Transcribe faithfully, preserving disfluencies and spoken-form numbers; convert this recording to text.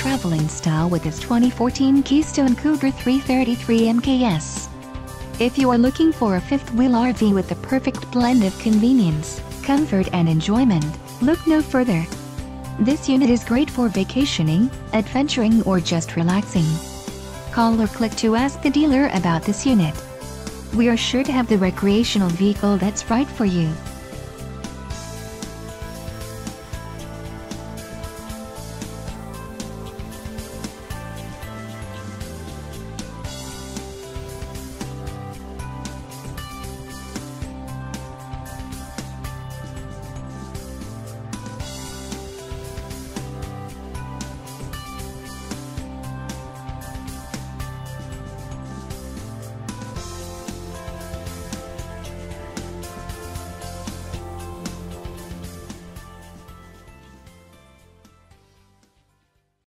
traveling style with this twenty fourteen Keystone Cougar three thirty-three M K S. If you are looking for a fifth-wheel R V with the perfect blend of convenience, comfort and enjoyment, look no further. This unit is great for vacationing, adventuring or just relaxing. Call or click to ask the dealer about this unit. We are sure to have the recreational vehicle that's right for you.